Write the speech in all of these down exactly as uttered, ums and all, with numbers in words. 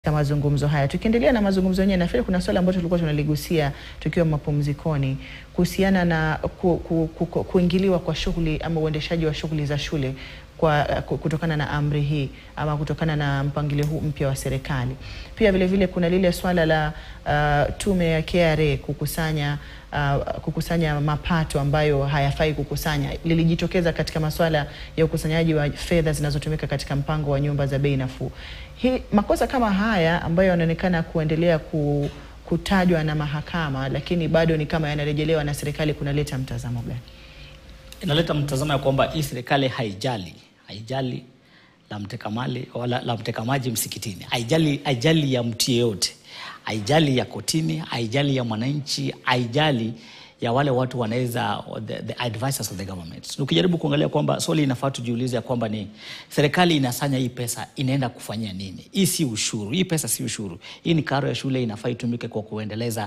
Kama mazungumzo haya. Tukiendelea na mazungumzo yenyewe, nafikiri kuna swali ambalo tulikuwa tunaligusia tukiwa mapumzikoni kuhusiana na ku, ku, ku, ku, kuingiliwa kwa shughuli ama uendeshaji wa shughuli za shule kwa kutokana na amri hii ama kutokana na mpangilio huu mpya wa serikali. Pia vile vile kuna lile swala la uh, tume ya K R A kukusanya uh, kukusanya mapato ambayo hayafai kukusanya. Lilijitokeza katika masuala ya ukusanyaji wa fedha zinazotumika katika mpango wa nyumba za bei nafuu. Hii makosa kama haya ambayo yanaonekana kuendelea ku, kutajwa na mahakama lakini bado ni kama yanarejelewa na serikali, kunaleta mtazamo gani? Inaleta mtazamo ya kwamba hii serikali haijali haijali la mtekamali wala la mtekamaji msikitini, haijali haijali ya mtu yeyote, haijali ya kotini, haijali ya mwananchi, haijali ya wale watu wanaweza the, the advisors of the government. Ukijaribu kuangalia kwamba swali inafaa tujiulize ya kwamba ni serikali inasanya hii pesa inaenda kufanyia nini? Hii si ushuru, hii pesa si ushuru. Hii ni karo ya shule, inafaa itumike kwa kuendeleza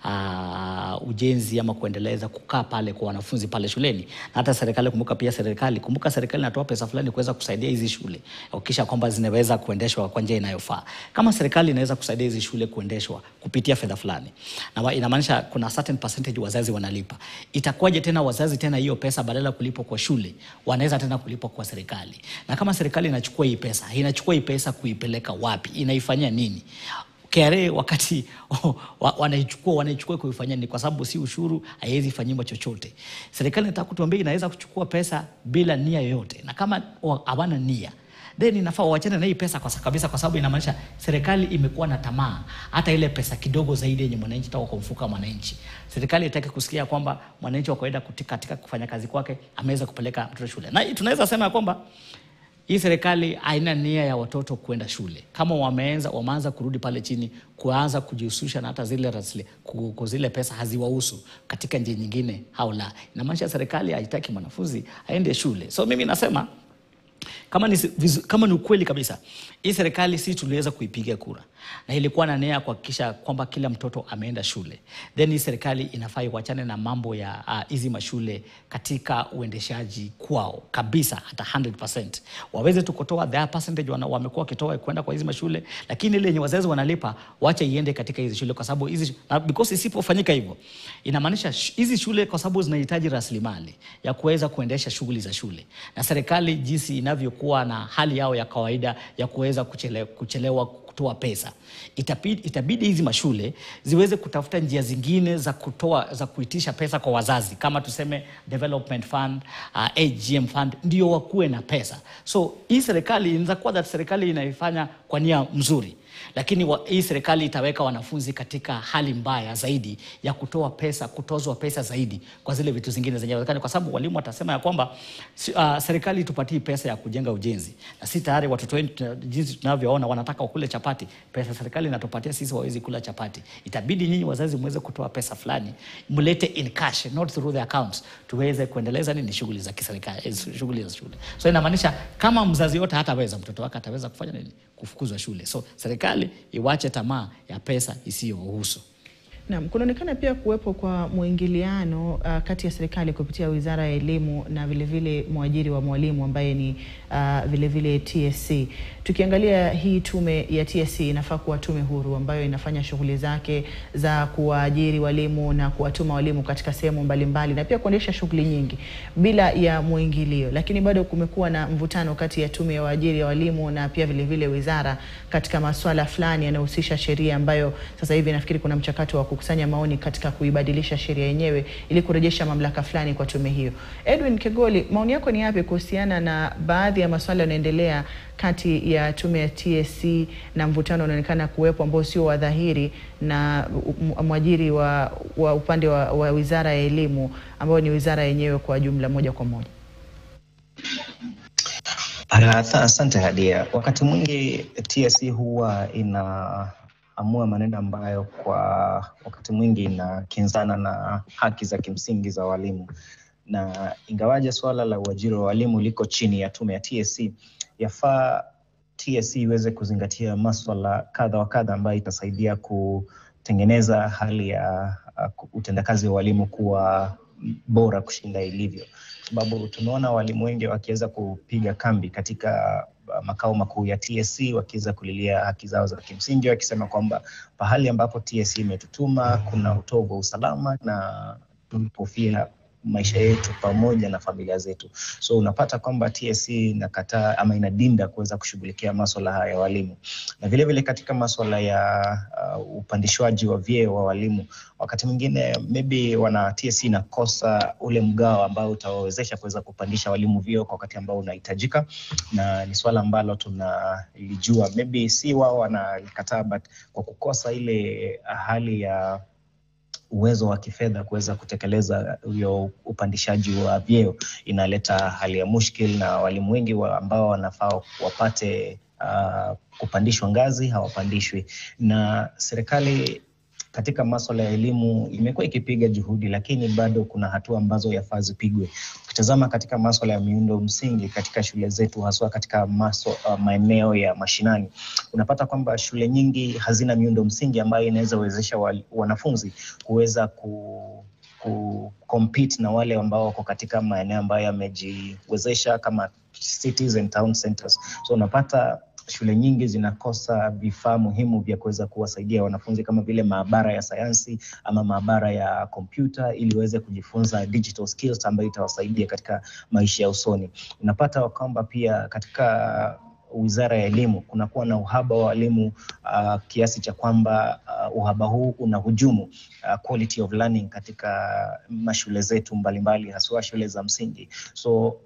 uh, ujenzi ama kuendeleza kukaa pale kwa wanafunzi pale shuleni. Na hata serikali, kumbuka pia serikali, kumbuka serikali inatoa pesa fulani kuweza kusaidia hizi shule, hakikisha kwamba zinaweza kuendeshwa kwa njia inayofaa. Kama serikali inaweza kusaidia hizi shule kuendeshwa kupitia fedha fulani, na inamaanisha kuna certain percentage wazazi wanalipa, itakuwaje tena wazazi tena hiyo pesa badala kulipo kwa shule wanaweza tena kulipo kwa serikali? Na kama serikali inachukua hii pesa, inachukua hii pesa kuipeleka wapi? Inaifanyia nini? K R A wakati oh, wanaichukua wanaichukua kuifanyia nini? Kwa sababu si ushuru, haiwezi fanyimwa chochote. Serikali inataka kutuambia inaweza kuchukua pesa bila nia yoyote, na kama hawana nia then inafaa waachane na hii pesa kwa kabisa, kwa sababu inamaanisha serikali imekuwa na tamaa hata ile pesa kidogo zaidi yenye mwananchi toka kwa mfuko wa mwananchi. Serikali itaki kusikia kwamba mwananchi wa kawaida katika kufanya kazi kwake ameweza kupeleka mtoto shule. Na tunaweza sema kwamba hii serikali haina nia ya watoto kwenda shule. Kama wameanza wameanza kurudi pale chini, kuanza kujihusisha na hata zile rasli kwa zile pesa haziwahusu katika njia nyingine au la, inamaanisha serikali haitaki mwanafunzi aende shule. So mimi nasema kama ni kama ni ukweli kabisa, hii serikali si tuliweza kuipiga kura na ilikuwa na nia kuhakikisha kwamba kila mtoto ameenda shule, then hii serikali inafaa iwachane na mambo ya hizi uh, mashule katika uendeshaji kwao kabisa hata one hundred percent. Waweze tukotoa the percentage wamekuwa wakitoa kwenda kwa hizi mashule, lakini ile yenye wazazi wanalipa wacha iende katika hizi shule, kwa sababu hizi because isipofanyika hivyo inamaanisha hizi shule, kwa sababu zinahitaji rasilimali ya kuweza kuendesha shughuli za shule, na serikali jinsi inavyokuwa na hali yao ya kawaida ya kuweza kuchelewa, kuchelewa kutoa pesa, itabidi, itabidi hizi mashule ziweze kutafuta njia zingine za kutoa za kuitisha pesa kwa wazazi, kama tuseme development fund, uh, A G M fund, ndio wakuwe na pesa. So hii serikali inaweza kuwa that serikali inaifanya kwa nia mzuri, lakini wa, hii serikali itaweka wanafunzi katika hali mbaya zaidi ya kutoa pesa, kutozwa pesa zaidi kwa zile vitu zingine zenye wezekana, kwa sababu walimu watasema ya kwamba uh, serikali tupatie pesa ya kujenga ujenzi, na si tayari watoto wetu jinsi tunavyoona wanataka wakule chapati, pesa serikali inatupatia sisi wawezi kula chapati. Itabidi nyinyi wazazi muweze kutoa pesa fulani, mulete in cash, not through the accounts, tuweze kuendeleza nini shughuli za kiserikali, shughuli za shule. So inamaanisha kama mzazi yote hataweza, mtoto wake ataweza kufanya nini? Kufukuzwa shule. So serikali iwache tamaa ya pesa isiyohusu. Naam, kunaonekana pia kuwepo kwa muingiliano uh, kati ya serikali kupitia Wizara ya Elimu na vile vile mwajiri wa mwalimu ambaye ni uh, vile vile T S C. Tukiangalia hii tume ya T S C inafaa kuwa tume huru ambayo inafanya shughuli zake za kuajiri walimu na kuwatuma walimu katika sehemu mbalimbali na pia kuendesha shughuli nyingi bila ya muingilio, lakini bado kumekuwa na mvutano kati ya tume ya waajiri ya walimu na pia vile vile wizara katika masuala fulani yanayohusisha sheria, ambayo sasa hivi nafikiri kuna mchakato wa kukusanya maoni katika kuibadilisha sheria yenyewe ili kurejesha mamlaka fulani kwa tume hiyo. Edwin Kegoli, maoni yako ni yapi kuhusiana na baadhi ya masuala yanaendelea kati ya tume ya T S C na mvutano unaonekana kuwepo ambao sio wa dhahiri na mwajiri wa, wa upande wa, wa Wizara ya Elimu ambao ni wizara yenyewe kwa jumla moja kwa moja? Asante Hadia. Wakati mwingi T S C huwa ina amua maneno ambayo kwa wakati mwingi inakinzana na haki za kimsingi za walimu, na ingawaje swala la uajiri wa walimu liko chini ya tume ya T S C, yafaa T S C iweze kuzingatia masuala kadha wa kadha ambayo itasaidia kutengeneza hali ya uh, utendakazi wa walimu kuwa bora kushinda ilivyo, sababu tumeona walimu wengi wakiweza kupiga kambi katika uh, makao makuu ya T S C wakiweza kulilia haki zao za kimsingi, wakisema kwamba pahali ambapo T S C imetutuma kuna utovu wa usalama na tulipofia maisha yetu pamoja na familia zetu. So unapata kwamba T S C inakataa ama inadinda kuweza kushughulikia masuala haya ya walimu. Na vile vile katika masuala ya uh, upandishwaji wa vyeo wa walimu, wakati mwingine maybe wana T S C inakosa ule mgao ambao utawawezesha kuweza kupandisha walimu vyeo kwa wakati ambao unahitajika, na ni swala ambalo tunalijua maybe si wao wanalikataa, but kwa kukosa ile hali ya uwezo wa kifedha kuweza kutekeleza hiyo upandishaji wa vyeo inaleta hali ya mushkil, na walimu wengi wa ambao wanafaa wapate uh, kupandishwa ngazi hawapandishwi. Na serikali katika masuala ya elimu imekuwa ikipiga juhudi, lakini bado kuna hatua ambazo yafaa zipigwe. Ukitazama katika masuala ya miundo msingi katika shule zetu, haswa katika maso, uh, maeneo ya mashinani, unapata kwamba shule nyingi hazina miundo msingi ambayo inaweza wezesha wa, wanafunzi kuweza ku ku compete na wale ambao wako katika maeneo ambayo yamejiwezesha kama cities and town centers. So unapata shule nyingi zinakosa vifaa muhimu vya kuweza kuwasaidia wanafunzi kama vile maabara ya sayansi ama maabara ya kompyuta, ili waweze kujifunza digital skills ambayo itawasaidia katika maisha ya usoni. Unapata kwamba pia katika Wizara ya Elimu kunakuwa na uhaba wa walimu uh, kiasi cha kwamba uh, uhaba huu unahujumu uh, quality of learning katika mashule zetu mbalimbali, haswa shule za msingi. So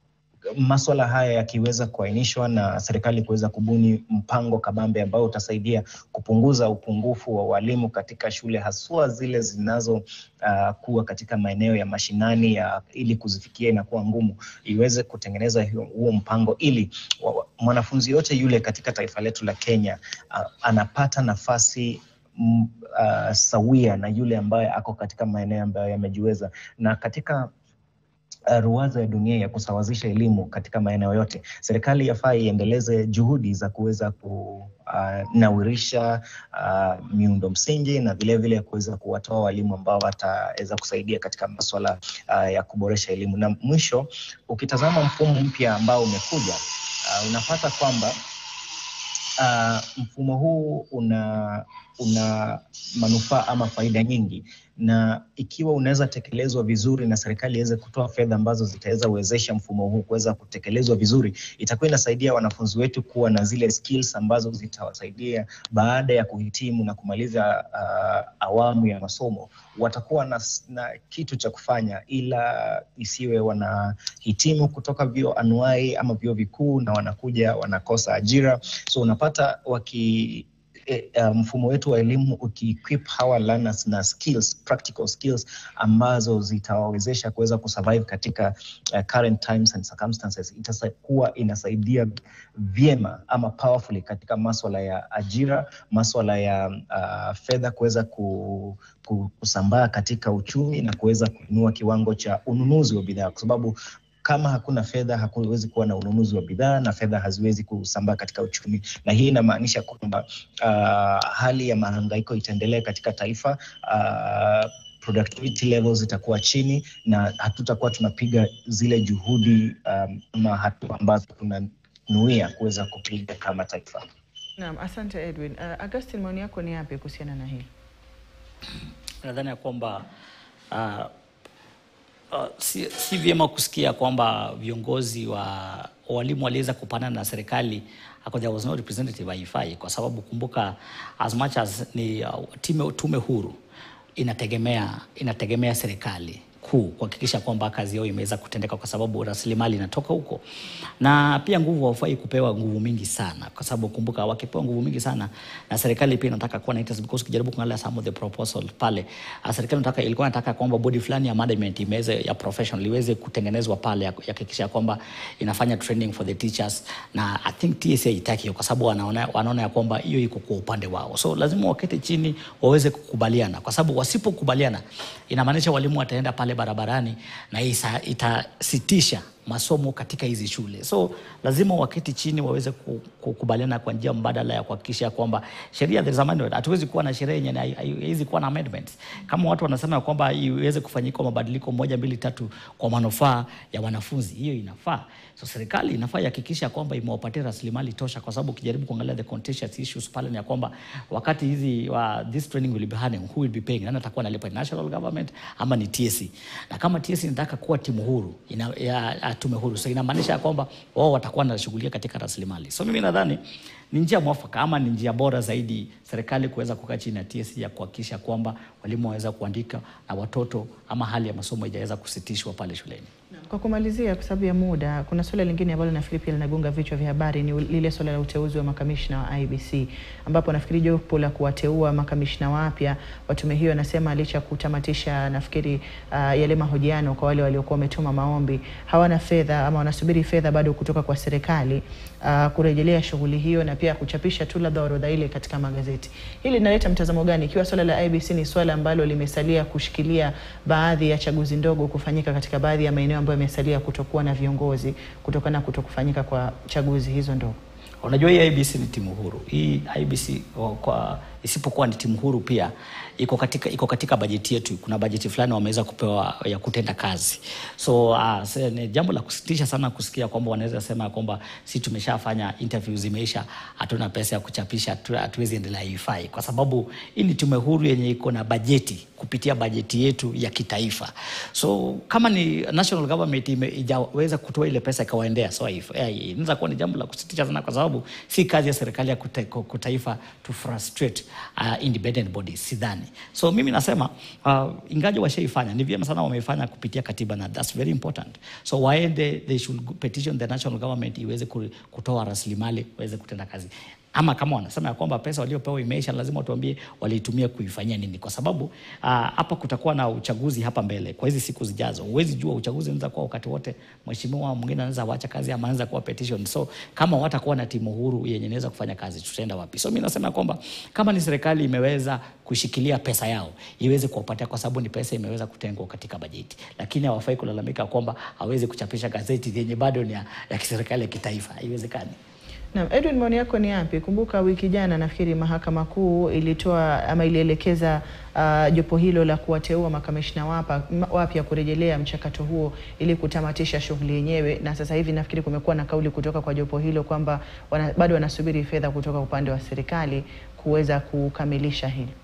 masuala haya yakiweza kuainishwa na serikali kuweza kubuni mpango kabambe ambao utasaidia kupunguza upungufu wa walimu katika shule, haswa zile zinazo uh, kuwa katika maeneo ya mashinani ya, ili kuzifikia inakuwa ngumu, iweze kutengeneza huo mpango ili mwanafunzi yote yule katika taifa letu la Kenya uh, anapata nafasi m, uh, sawia na yule ambaye ako katika maeneo ambayo yamejiweza. Na katika Uh, ruwaza ya dunia ya kusawazisha elimu katika maeneo yote, serikali yafaa iendeleze juhudi za kuweza kunawirisha uh, uh, miundo msingi na vile vile kuweza kuwatoa walimu ambao wataweza kusaidia katika masuala uh, ya kuboresha elimu. Na mwisho, ukitazama mfumo mpya ambao umekuja, uh, unapata kwamba uh, mfumo huu una una manufaa ama faida nyingi, na ikiwa unaweza tekelezwa vizuri na serikali iweze kutoa fedha ambazo zitaweza uwezesha mfumo huu kuweza kutekelezwa vizuri, itakuwa inasaidia wanafunzi wetu kuwa na zile skills ambazo zitawasaidia baada ya kuhitimu na kumaliza uh, awamu ya masomo. Watakuwa na, na kitu cha kufanya, ila isiwe wanahitimu kutoka vyuo anuai ama vyuo vikuu na wanakuja wanakosa ajira. So unapata waki E, uh, mfumo wetu wa elimu ukiequip our learners na skills, practical skills ambazo zitawawezesha kuweza kusurvive katika uh, current times and circumstances, itakuwa inasaidia vyema ama powerfully katika masuala ya ajira, masuala ya uh, fedha kuweza ku, ku, kusambaa katika uchumi na kuweza kuinua kiwango cha ununuzi wa bidhaa, kwa sababu kama hakuna fedha hakuwezi kuwa na ununuzi wa bidhaa na fedha haziwezi kusambaa katika uchumi. Na hii inamaanisha kwamba uh, hali ya mahangaiko itaendelea katika taifa, uh, productivity levels zitakuwa chini na hatutakuwa tunapiga zile juhudi um, ama hatua ambazo tunanuia kuweza kupiga kama taifa. Naam, asante Edwin. Uh, Augustine, maoni yako ni yapi kuhusiana na hili? Nadhani ya kwamba uh, Uh, si, si vyema kusikia kwamba viongozi wa walimu waliweza kupana na serikali ako there was no representative haifai, kwa sababu kumbuka as much as ni uh, tume, tume huru inategemea inategemea serikali kuu kuhakikisha kwamba kazi yao imeweza kutendeka, kwa sababu rasilimali inatoka huko. Na pia nguvu haufai kupewa nguvu mingi sana, kwa sababu kumbuka wakipewa nguvu mingi sana na serikali pia inataka kuwa na interest, because ukijaribu kuangalia some of the proposal pale, serikali inataka ilikuwa inataka kwamba body fulani ya management imeweze ya professional iweze kutengenezwa pale, ya kuhakikisha kwamba inafanya training for the teachers, na I think T S A itaki hiyo, kwa sababu wanaona wanaona ya kwamba hiyo iko kwa upande wao. So lazima wakete chini waweze kukubaliana, kwa sababu wasipokubaliana inamaanisha walimu wataenda pale barabarani na isa itasitisha masomo katika hizi shule. So lazima waketi chini waweze kukubaliana kwa njia mbadala ya kuhakikisha kwamba sheria za zamani, hatuwezi kuwa na sheria yenye haiwezi kuwa na amendments. Kama watu wanasema kwamba iweze kufanyika mabadiliko moja mbili tatu kwa manufaa ya wanafunzi, hiyo inafaa. So serikali inafaa ihakikisha kwamba imewapatia rasilimali tosha, kwa sababu ukijaribu kuangalia the contentious issues pale ni ya kwamba wakati hizi uh, this training will be happening, who will be paying? Nani atakuwa analipa, national government ama ni T S C? Na kama T S C inataka kuwa timu huru, ina ya tume huru, so inamaanisha kwamba wao watakuwa wanashughulikia katika rasilimali. So mimi nadhani ni njia mwafaka ama ni njia bora zaidi serikali kuweza kukaa chini na T S C ya kuhakikisha kwamba walimu waweza kuandika na watoto ama hali ya masomo haijaweza kusitishwa pale shuleni. Kwa kumalizia, kwa sababu ya muda, kuna swala lingine ambalo nafikiri pia linagonga vichwa vya habari, ni lile swala la uteuzi wa makamishna wa I B C, ambapo nafikiri jopo la kuwateua makamishna wapya wa tume hiyo nasema licha kutamatisha nafikiri uh, yale mahojiano kwa wale waliokuwa wametuma maombi, hawana fedha ama wanasubiri fedha bado kutoka kwa serikali uh, kurejelea shughuli hiyo na pia kuchapisha tu labda orodha ile katika magazeti. Hili linaleta mtazamo gani ikiwa swala la I B C ni swala ambalo limesalia kushikilia baadhi ya chaguzi ndogo kufanyika katika baadhi ya maeneo ambayo yamesalia kutokuwa na viongozi kutokana na kutokufanyika kwa chaguzi hizo ndogo? Unajua hii I B C ni timu huru. Hii I B C kwa isipokuwa ni timu huru pia iko katika iko katika bajeti yetu. Kuna bajeti fulani wameweza kupewa ya kutenda kazi. So uh, ni jambo la kusitisha sana kusikia kwamba wanaweza sema kwamba si tumeshafanya interviews zimeisha, hatuna pesa ya kuchapisha, hatuwezi endelea, haifai. Kwa sababu hii ni tume huru yenye iko na bajeti kupitia bajeti yetu ya kitaifa. So kama ni national government imeweza kutoa ile pesa ikawaendea, so inaweza kuwa ni jambo la kusitisha sana, kwa sababu si kazi ya serikali ya kitaifa to frustrate uh, independent bodies, sidhani. So mimi nasema uh, ingaje washaifanya ni vyema sana wameifanya kupitia katiba, na that's very important. So why they, they should petition the national government iweze kutoa rasilimali waweze kutenda kazi. Ama kama wanasema ya kwamba pesa waliopewa imeisha, lazima watuambie waliitumia kuifanyia nini, kwa sababu hapa uh, kutakuwa na uchaguzi hapa mbele kwa hizi siku zijazo. Huwezi jua uchaguzi unaweza kuwa wakati wote, mheshimiwa mwingine anaweza waacha kazi ama anaweza kuwa petition. So kama watakuwa na timu huru yenye inaweza kufanya kazi, tutaenda wapi? So mimi nasema kwamba kama ni serikali imeweza kushikilia pesa yao, iweze kuwapatia, kwa sababu ni pesa imeweza kutengwa katika bajeti. Lakini hawafai kulalamika kwamba hawezi kuchapisha gazeti yenye bado ni ya, ya kiserikali ya kitaifa. Haiwezekani. Na Edwin, maoni yako ni yapi? Kumbuka wiki jana nafikiri mahakama kuu ilitoa ama ilielekeza uh, jopo hilo la kuwateua makamishna wapa wapya kurejelea mchakato huo ili kutamatisha shughuli yenyewe, na sasa hivi nafikiri kumekuwa na kauli kutoka kwa jopo hilo kwamba wana, bado wanasubiri fedha kutoka upande wa serikali kuweza kukamilisha hili.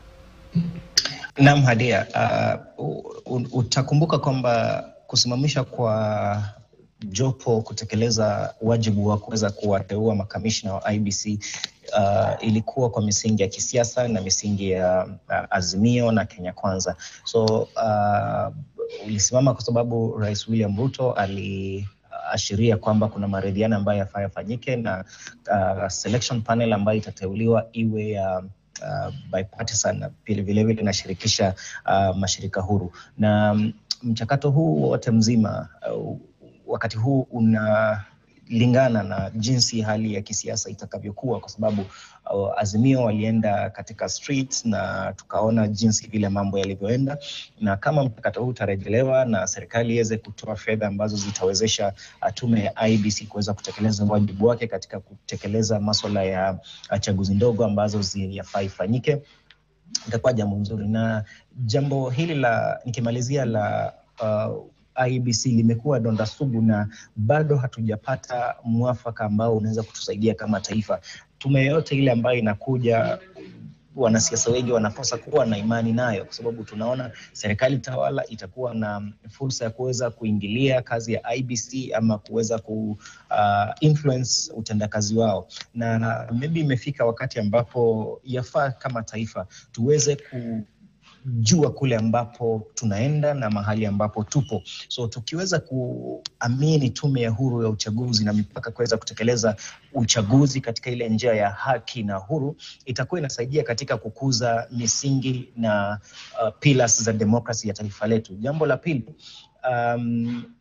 Naam Hadia, uh, utakumbuka kwamba kusimamisha kwa jopo kutekeleza wajibu wa kuweza kuwateua makamishna wa I B C uh, ilikuwa kwa misingi ya kisiasa na misingi ya uh, Azimio na Kenya Kwanza. So uh, ulisimama kwa sababu Rais William Ruto aliashiria kwamba kuna maridhiano ambayo yafaa yafanyike na uh, selection panel ambayo itateuliwa iwe ya uh, uh, bipartisan na vile vile inashirikisha uh, mashirika huru. Na um, mchakato huu wote mzima uh, wakati huu unalingana na jinsi hali ya kisiasa itakavyokuwa, kwa sababu uh, Azimio walienda katika streets na tukaona jinsi vile mambo yalivyoenda, na kama mchakato huu utarejelewa na serikali iweze kutoa fedha ambazo zitawezesha uh, tume ya I B C kuweza kutekeleza wajibu wake katika kutekeleza masuala ya uh, chaguzi ndogo ambazo zinafaa ifanyike, itakuwa jambo nzuri. Na jambo hili la nikimalizia la uh, I B C limekuwa donda sugu na bado hatujapata mwafaka ambao unaweza kutusaidia kama taifa. Tume yote ile ambayo inakuja, wanasiasa wengi wanakosa kuwa na imani nayo, kwa sababu tunaona serikali tawala itakuwa na fursa ya kuweza kuingilia kazi ya I B C ama kuweza ku uh, influence utendakazi wao. Na maybe imefika wakati ambapo yafaa kama taifa tuweze ku jua kule ambapo tunaenda na mahali ambapo tupo. So tukiweza kuamini tume ya huru ya uchaguzi na mipaka kuweza kutekeleza uchaguzi katika ile njia ya haki na huru, itakuwa inasaidia katika kukuza misingi na uh, pillars za demokrasi ya taifa letu. Jambo la pili, um,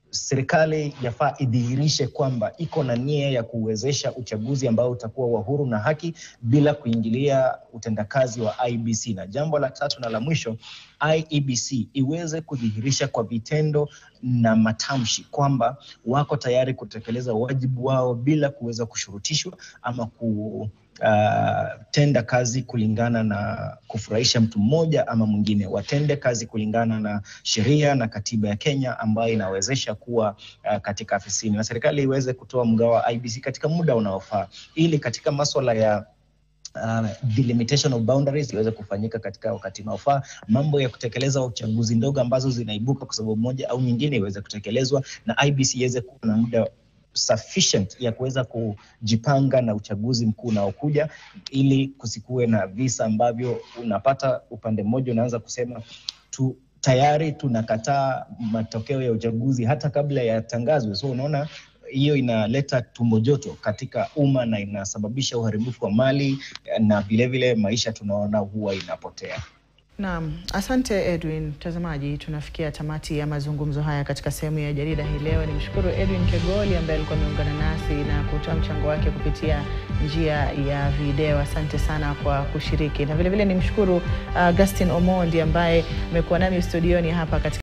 serikali yafaa idhihirishe kwamba iko na nia ya kuwezesha uchaguzi ambao utakuwa wa huru na haki bila kuingilia utendakazi wa I E B C. Na jambo la tatu na la mwisho, I E B C iweze kudhihirisha kwa vitendo na matamshi kwamba wako tayari kutekeleza wajibu wao bila kuweza kushurutishwa ama ku Uh, tenda kazi kulingana na kufurahisha mtu mmoja ama mwingine. Watende kazi kulingana na sheria na katiba ya Kenya ambayo inawezesha kuwa uh, katika afisini, na serikali iweze kutoa mgao wa I E B C katika muda unaofaa, ili katika masuala ya Uh, delimitation of boundaries iweze kufanyika katika wakati unaofaa. Mambo ya kutekeleza uchaguzi ndogo ambazo zinaibuka kwa sababu moja au nyingine iweze kutekelezwa, na I E B C iweze kuwa na muda sufficient ya kuweza kujipanga na uchaguzi mkuu unaokuja, ili kusikue na visa ambavyo unapata upande mmoja unaanza kusema tu tayari tunakataa matokeo ya uchaguzi hata kabla ya tangazwe. So unaona hiyo inaleta tumbo joto katika umma na inasababisha uharibifu wa mali na vile vile maisha tunaona huwa inapotea. Naam, asante Edwin. Mtazamaji, tunafikia tamati ya mazungumzo haya katika sehemu ya jarida hii leo. Nimshukuru Edwin Kegoli ambaye alikuwa ameungana nasi na kutoa mchango wake kupitia njia ya video. Asante sana kwa kushiriki. Na vile vile nimshukuru uh, Augustine Omondi ambaye amekuwa nami studioni hapa katika